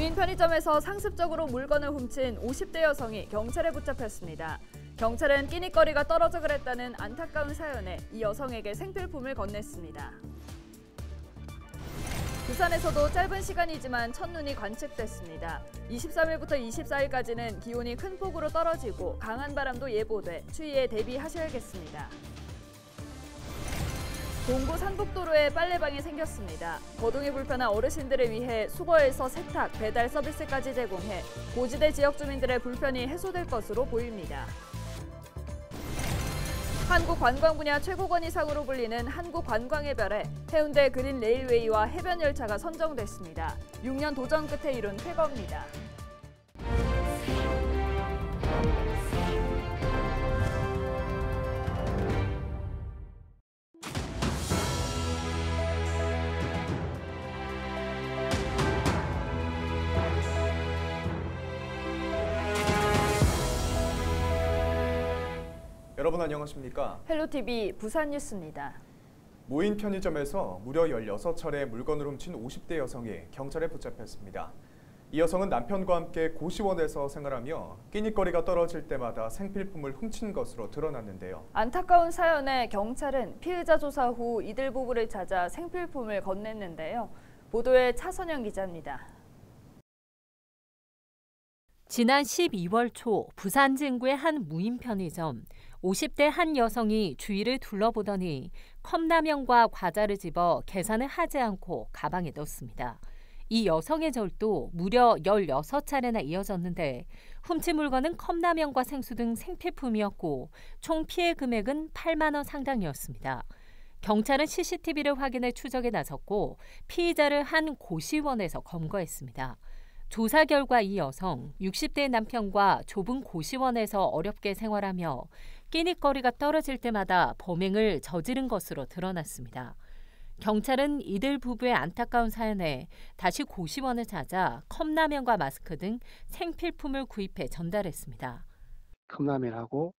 무인 편의점에서 상습적으로 물건을 훔친 50대 여성이 경찰에 붙잡혔습니다. 경찰은 끼니거리가 떨어져 그랬다는 안타까운 사연에 이 여성에게 생필품을 건넸습니다. 부산에서도 짧은 시간이지만 첫눈이 관측됐습니다. 23일부터 24일까지는 기온이 큰 폭으로 떨어지고 강한 바람도 예보돼 추위에 대비하셔야겠습니다. 동구 산북도로에 빨래방이 생겼습니다. 거동이 불편한 어르신들을 위해 수거에서 세탁, 배달 서비스까지 제공해 고지대 지역 주민들의 불편이 해소될 것으로 보입니다. 한국 관광 분야 최고권위상으로 불리는 한국관광의 별에 해운대 그린 레일웨이와 해변 열차가 선정됐습니다. 6년 도전 끝에 이룬 쾌거입니다. 여러분 안녕하십니까? 헬로티비 부산 뉴스입니다. 무인 편의점에서 무려 16차례 물건을 훔친 50대 여성이 경찰에 붙잡혔습니다. 이 여성은 남편과 함께 고시원에서 생활하며 끼니거리가 떨어질 때마다 생필품을 훔친 것으로 드러났는데요. 안타까운 사연에 경찰은 피의자 조사 후 이들 부부를 찾아 생필품을 건넸는데요. 보도에 차선영 기자입니다. 지난 12월 초 부산 진구의 한 무인 편의점, 50대 한 여성이 주위를 둘러보더니 컵라면과 과자를 집어 계산을 하지 않고 가방에 넣었습니다. 이 여성의 절도 무려 16차례나 이어졌는데 훔친 물건은 컵라면과 생수 등 생필품이었고 총 피해 금액은 8만 원 상당이었습니다. 경찰은 CCTV를 확인해 추적에 나섰고 피의자를 한 고시원에서 검거했습니다. 조사 결과 이 여성, 60대 남편과 좁은 고시원에서 어렵게 생활하며 끼니거리가 떨어질 때마다 범행을 저지른 것으로 드러났습니다. 경찰은 이들 부부의 안타까운 사연에 다시 고시원을 찾아 컵라면과 마스크 등 생필품을 구입해 전달했습니다. 컵라면하고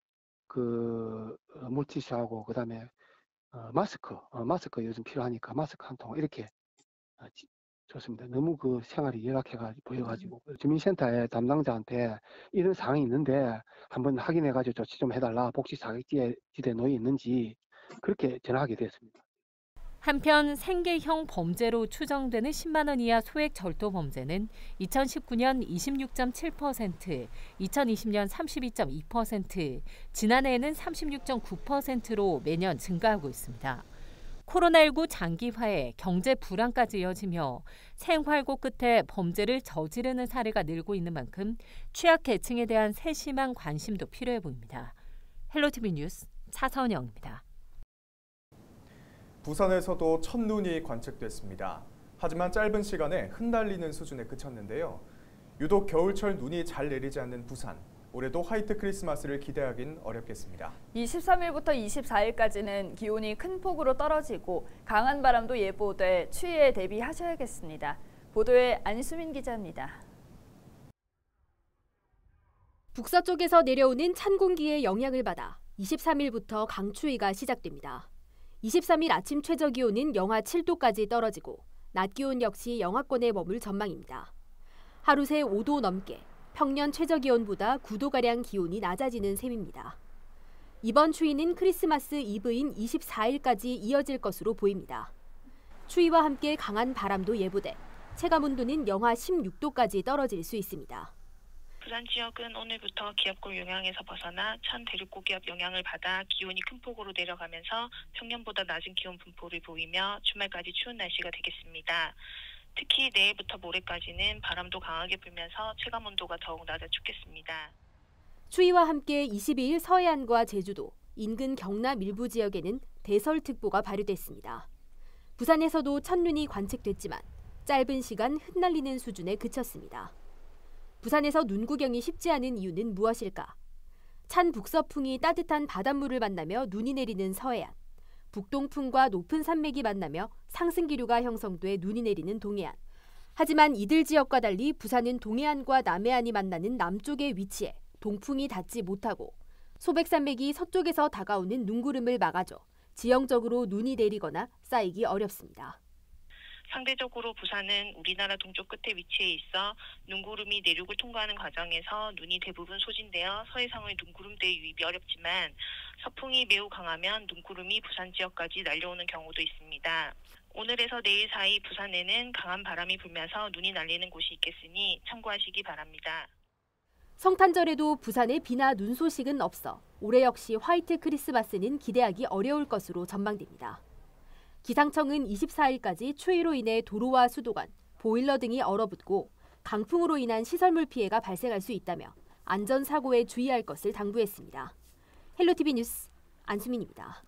물티슈하고 그다음에 마스크 요즘 필요하니까 마스크 한 통 이렇게 좋습니다. 너무 생활이 열악해가지고 보여가지고 주민센터의 담당자한테 이런 상황이 있는데 한번 확인해가지고 조치 좀 해달라. 복지 사각지대에 놓여 있는지 그렇게 전화하게 됐습니다. 한편 생계형 범죄로 추정되는 10만 원 이하 소액 절도 범죄는 2019년 26.7%, 2020년 32.2%, 지난해에는 36.9%로 매년 증가하고 있습니다. 코로나19 장기화에 경제 불안까지 이어지며 생활고 끝에 범죄를 저지르는 사례가 늘고 있는 만큼 취약계층에 대한 세심한 관심도 필요해 보입니다. 헬로티비 뉴스 차선영입니다. 부산에서도 첫눈이 관측됐습니다. 하지만 짧은 시간에 흩날리는 수준에 그쳤는데요. 유독 겨울철 눈이 잘 내리지 않는 부산. 올해도 화이트 크리스마스를 기대하긴 어렵겠습니다. 23일부터 24일까지는 기온이 큰 폭으로 떨어지고 강한 바람도 예보돼 추위에 대비하셔야겠습니다. 보도에 안수민 기자입니다. 북서쪽에서 내려오는 찬 공기의 영향을 받아 23일부터 강추위가 시작됩니다. 23일 아침 최저기온은 영하 7도까지 떨어지고 낮 기온 역시 영하권에 머물 전망입니다. 하루 새 5도 넘게 평년 최저기온보다 9도가량 기온이 낮아지는 셈입니다. 이번 추위는 크리스마스 이브인 24일까지 이어질 것으로 보입니다. 추위와 함께 강한 바람도 예보돼 체감온도는 영하 16도까지 떨어질 수 있습니다. 부산 지역은 오늘부터 기압골 영향에서 벗어나 찬 대륙고기압 영향을 받아 기온이 큰 폭으로 내려가면서 평년보다 낮은 기온 분포를 보이며 주말까지 추운 날씨가 되겠습니다. 특히 내일부터 모레까지는 바람도 강하게 불면서 체감온도가 더욱 낮아 춥겠습니다. 추위와 함께 22일 서해안과 제주도, 인근 경남 일부 지역에는 대설특보가 발효됐습니다. 부산에서도 첫눈이 관측됐지만 짧은 시간 흩날리는 수준에 그쳤습니다. 부산에서 눈 구경이 쉽지 않은 이유는 무엇일까? 찬 북서풍이 따뜻한 바닷물을 만나며 눈이 내리는 서해안. 북동풍과 높은 산맥이 만나며 상승기류가 형성돼 눈이 내리는 동해안. 하지만 이들 지역과 달리 부산은 동해안과 남해안이 만나는 남쪽에 위치해 동풍이 닿지 못하고 소백산맥이 서쪽에서 다가오는 눈구름을 막아줘 지형적으로 눈이 내리거나 쌓이기 어렵습니다. 상대적으로 부산은 우리나라 동쪽 끝에 위치해 있어 눈구름이 내륙을 통과하는 과정에서 눈이 대부분 소진되어 서해상의 눈구름대에 유입이 어렵지만 서풍이 매우 강하면 눈구름이 부산 지역까지 날려오는 경우도 있습니다. 오늘에서 내일 사이 부산에는 강한 바람이 불면서 눈이 날리는 곳이 있겠으니 참고하시기 바랍니다. 성탄절에도 부산에 비나 눈 소식은 없어 올해 역시 화이트 크리스마스는 기대하기 어려울 것으로 전망됩니다. 기상청은 24일까지 추위로 인해 도로와 수도관, 보일러 등이 얼어붙고 강풍으로 인한 시설물 피해가 발생할 수 있다며 안전사고에 주의할 것을 당부했습니다. 헬로티비 뉴스 안수민입니다.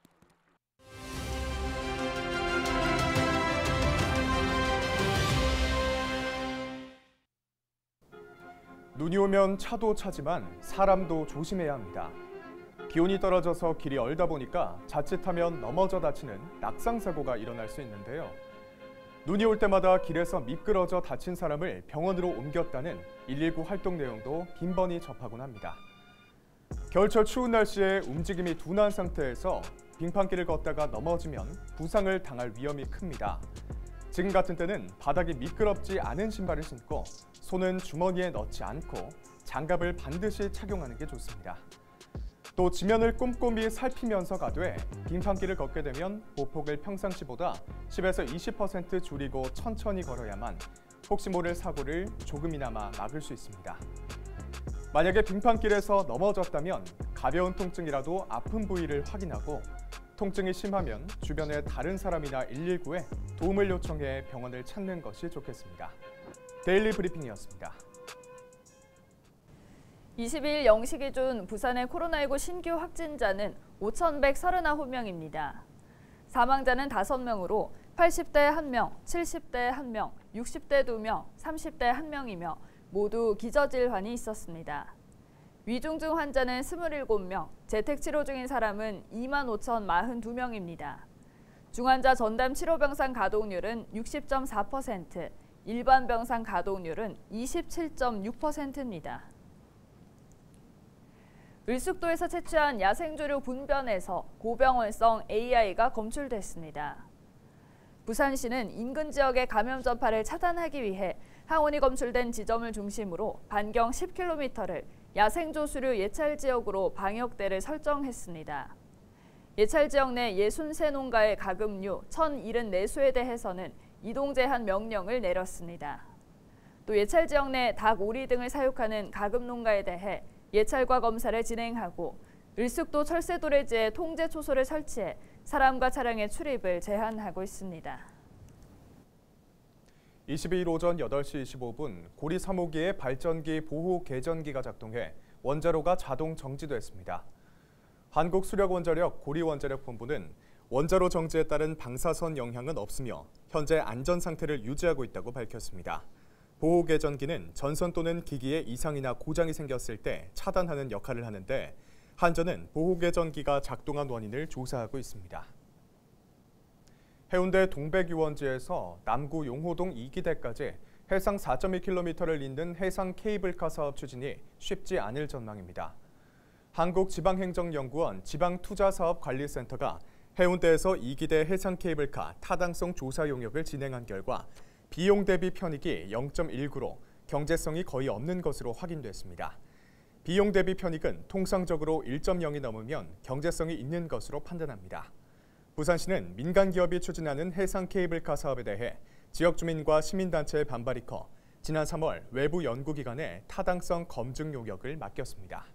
눈이 오면 차도 차지만 사람도 조심해야 합니다. 기온이 떨어져서 길이 얼다 보니까 자칫하면 넘어져 다치는 낙상사고가 일어날 수 있는데요. 눈이 올 때마다 길에서 미끄러져 다친 사람을 병원으로 옮겼다는 119 활동 내용도 빈번히 접하곤 합니다. 겨울철 추운 날씨에 움직임이 둔한 상태에서 빙판길을 걷다가 넘어지면 부상을 당할 위험이 큽니다. 지금 같은 때는 바닥이 미끄럽지 않은 신발을 신고 손은 주머니에 넣지 않고 장갑을 반드시 착용하는 게 좋습니다. 또 지면을 꼼꼼히 살피면서 가되 빙판길을 걷게 되면 보폭을 평상시보다 10에서 20% 줄이고 천천히 걸어야만 혹시 모를 사고를 조금이나마 막을 수 있습니다. 만약에 빙판길에서 넘어졌다면 가벼운 통증이라도 아픈 부위를 확인하고 통증이 심하면 주변의 다른 사람이나 119에 도움을 요청해 병원을 찾는 것이 좋겠습니다. 데일리 브리핑이었습니다. 22일 0시 기준 부산의 코로나19 신규 확진자는 5,139명입니다. 사망자는 5명으로 80대 1명, 70대 1명, 60대 2명, 30대 1명이며 모두 기저질환이 있었습니다. 위중증 환자는 27명, 재택치료 중인 사람은 25,042명입니다. 중환자 전담 치료병상 가동률은 60.4%, 일반 병상 가동률은 27.6%입니다. 을숙도에서 채취한 야생조류 분변에서 고병원성 AI가 검출됐습니다. 부산시는 인근 지역의 감염 전파를 차단하기 위해 항원이 검출된 지점을 중심으로 반경 10km를 야생조수류 예찰 지역으로 방역대를 설정했습니다. 예찰 지역 내 63농가의 가금류 1,074수에 대해서는 이동 제한 명령을 내렸습니다. 또 예찰 지역 내 닭, 오리 등을 사육하는 가금농가에 대해 예찰과 검사를 진행하고 을숙도 철새도래지에 통제 초소를 설치해 사람과 차량의 출입을 제한하고 있습니다. 22일 오전 8시 25분 고리 3호기의 발전기 보호 개전기가 작동해 원자로가 자동 정지됐습니다. 한국수력원자력 고리원자력본부는 원자로 정지에 따른 방사선 영향은 없으며 현재 안전 상태를 유지하고 있다고 밝혔습니다. 보호 개전기는 전선 또는 기기에 이상이나 고장이 생겼을 때 차단하는 역할을 하는데 한전은 보호 개전기가 작동한 원인을 조사하고 있습니다. 해운대 동백유원지에서 남구 용호동 2기대까지 해상 4.2km를 잇는 해상 케이블카 사업 추진이 쉽지 않을 전망입니다. 한국지방행정연구원 지방투자사업관리센터가 해운대에서 2기대 해상 케이블카 타당성 조사 용역을 진행한 결과 비용 대비 편익이 0.19로 경제성이 거의 없는 것으로 확인됐습니다. 비용 대비 편익은 통상적으로 1.0이 넘으면 경제성이 있는 것으로 판단합니다. 부산시는 민간 기업이 추진하는 해상 케이블카 사업에 대해 지역 주민과 시민단체의 반발이 커 지난 3월 외부 연구기관에 타당성 검증 용역을 맡겼습니다.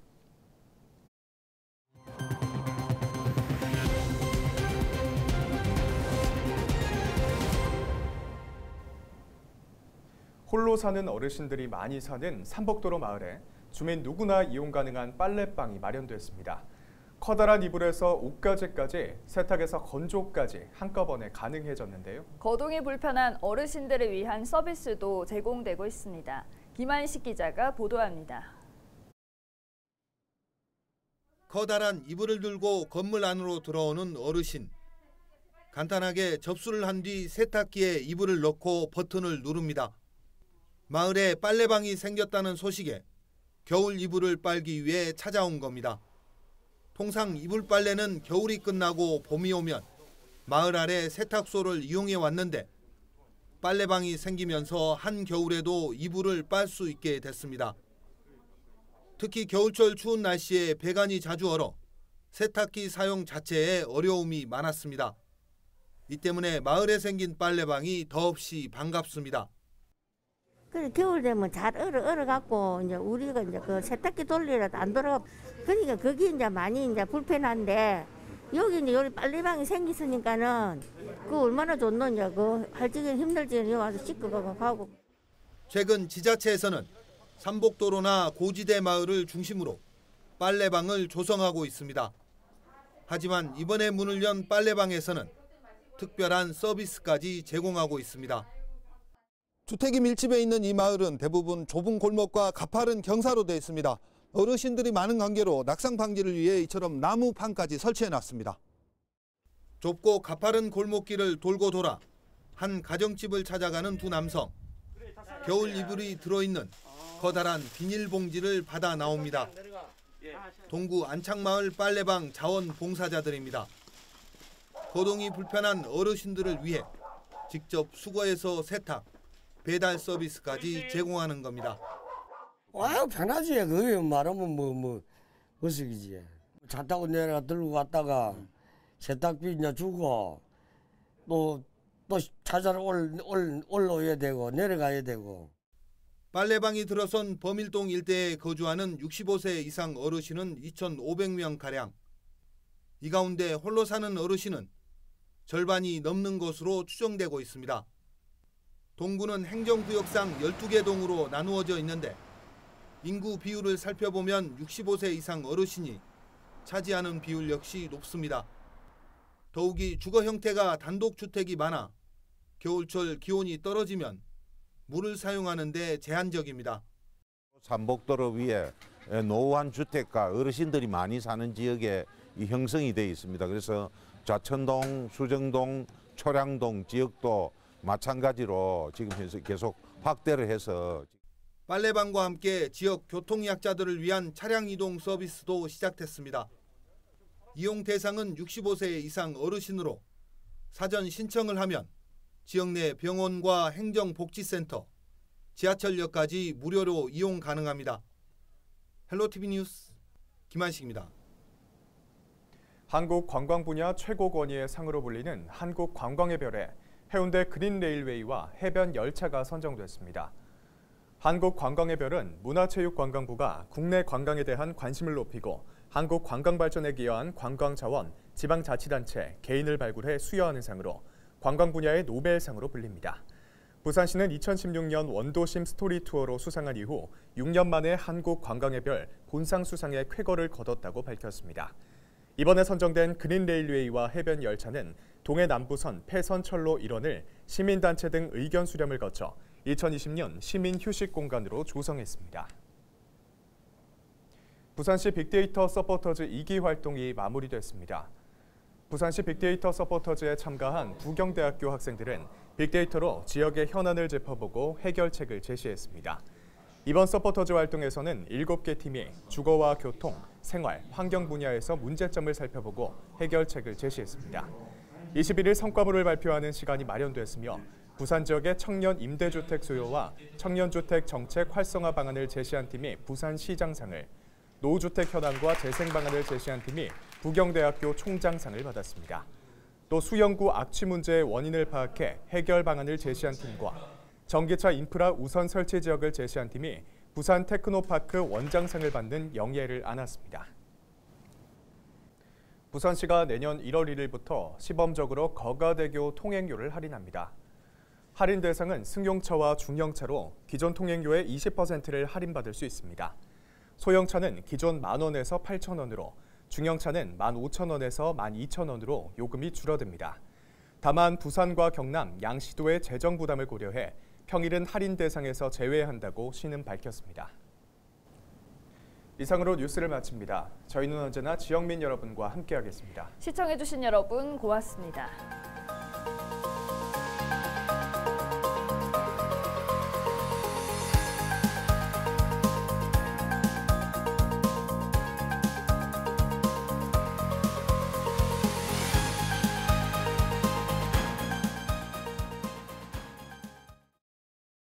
홀로 사는 어르신들이 많이 사는 삼복도로 마을에 주민 누구나 이용 가능한 빨래방이 마련됐습니다. 커다란 이불에서 옷가지까지, 세탁에서 건조까지 한꺼번에 가능해졌는데요. 거동이 불편한 어르신들을 위한 서비스도 제공되고 있습니다. 김한식 기자가 보도합니다. 커다란 이불을 들고 건물 안으로 들어오는 어르신. 간단하게 접수를 한 뒤 세탁기에 이불을 넣고 버튼을 누릅니다. 마을에 빨래방이 생겼다는 소식에 겨울 이불을 빨기 위해 찾아온 겁니다. 통상 이불 빨래는 겨울이 끝나고 봄이 오면 마을 아래 세탁소를 이용해 왔는데 빨래방이 생기면서 한겨울에도 이불을 빨 수 있게 됐습니다. 특히 겨울철 추운 날씨에 배관이 자주 얼어 세탁기 사용 자체에 어려움이 많았습니다. 이 때문에 마을에 생긴 빨래방이 더없이 반갑습니다. 그래 겨울 되면 잘 얼어갖고 이제 우리가 이제 그 세탁기 돌리라도 안 돌아가. 그러니까 그게 이제 많이 이제 불편한데 여기 이제 여기 빨래방이 생겼으니까는 그 얼마나 좋노냐. 그 할지기 힘들지는 여기 와서 씻고 가고. 최근 지자체에서는 삼복도로나 고지대 마을을 중심으로 빨래방을 조성하고 있습니다. 하지만 이번에 문을 연 빨래방에서는 특별한 서비스까지 제공하고 있습니다. 주택이 밀집해 있는 이 마을은 대부분 좁은 골목과 가파른 경사로 되어 있습니다. 어르신들이 많은 관계로 낙상 방지를 위해 이처럼 나무판까지 설치해놨습니다. 좁고 가파른 골목길을 돌고 돌아 한 가정집을 찾아가는 두 남성. 겨울 이불이 들어있는 커다란 비닐봉지를 받아 나옵니다. 동구 안창마을 빨래방 자원봉사자들입니다. 거동이 불편한 어르신들을 위해 직접 수거해서 세탁, 배달 서비스까지 제공하는 겁니다. 아유 편하지. 그게 말하면 거시기지. 차 타고 내려가 들고 갔다가 세탁비 이제 주고 또 찾아러 올라와야 되고 내려가야 되고. 빨래방이 들어선 범일동 일대에 거주하는 65세 이상 어르신은 2,500명가량. 이 가운데 홀로 사는 어르신은 절반이 넘는 것으로 추정되고 있습니다. 동구는 행정구역상 12개 동으로 나누어져 있는데 인구 비율을 살펴보면 65세 이상 어르신이 차지하는 비율 역시 높습니다. 더욱이 주거 형태가 단독주택이 많아 겨울철 기온이 떨어지면 물을 사용하는 데 제한적입니다. 삼복도로 위에 노후한 주택가 어르신들이 많이 사는 지역에 형성이 되어 있습니다. 그래서 좌천동, 수정동, 초량동 지역도 마찬가지로 지금 현재 계속 확대를 해서 빨래방과 함께 지역 교통약자들을 위한 차량 이동 서비스도 시작됐습니다. 이용 대상은 65세 이상 어르신으로 사전 신청을 하면 지역 내 병원과 행정복지센터, 지하철역까지 무료로 이용 가능합니다. 헬로티비 뉴스 김한식입니다. 한국 관광 분야 최고 권위의 상으로 불리는 한국 관광의 별에 해운대 그린레일웨이와 해변 열차가 선정됐습니다. 한국 관광의 별은 문화체육관광부가 국내 관광에 대한 관심을 높이고 한국 관광 발전에 기여한 관광자원, 지방자치단체, 개인을 발굴해 수여하는 상으로 관광 분야의 노벨상으로 불립니다. 부산시는 2016년 원도심 스토리 투어로 수상한 이후 6년 만에 한국 관광의 별 본상 수상에 쾌거를 거뒀다고 밝혔습니다. 이번에 선정된 그린레일웨이와 해변 열차는 동해 남부선 폐선철로 일원을 시민단체 등 의견 수렴을 거쳐 2020년 시민 휴식 공간으로 조성했습니다. 부산시 빅데이터 서포터즈 2기 활동이 마무리됐습니다. 부산시 빅데이터 서포터즈에 참가한 부경대학교 학생들은 빅데이터로 지역의 현안을 짚어보고 해결책을 제시했습니다. 이번 서포터즈 활동에서는 7개 팀이 주거와 교통, 생활, 환경 분야에서 문제점을 살펴보고 해결책을 제시했습니다. 21일 성과물을 발표하는 시간이 마련됐으며 부산 지역의 청년 임대주택 수요와 청년주택 정책 활성화 방안을 제시한 팀이 부산시장상을, 노후주택 현황과 재생 방안을 제시한 팀이 부경대학교 총장상을 받았습니다. 또 수영구 악취 문제의 원인을 파악해 해결 방안을 제시한 팀과 전기차 인프라 우선 설치 지역을 제시한 팀이 부산 테크노파크 원장상을 받는 영예를 안았습니다. 부산시가 내년 1월 1일부터 시범적으로 거가대교 통행료를 할인합니다. 할인 대상은 승용차와 중형차로 기존 통행료의 20%를 할인받을 수 있습니다. 소형차는 기존 만원에서 8,000원으로, 중형차는 15,000원에서 12,000원으로 요금이 줄어듭니다. 다만 부산과 경남, 양시도의 재정 부담을 고려해 평일은 할인 대상에서 제외한다고 시는 밝혔습니다. 이상으로 뉴스를 마칩니다. 저희는 언제나 지역민 여러분과 함께하겠습니다. 시청해주신 여러분 고맙습니다.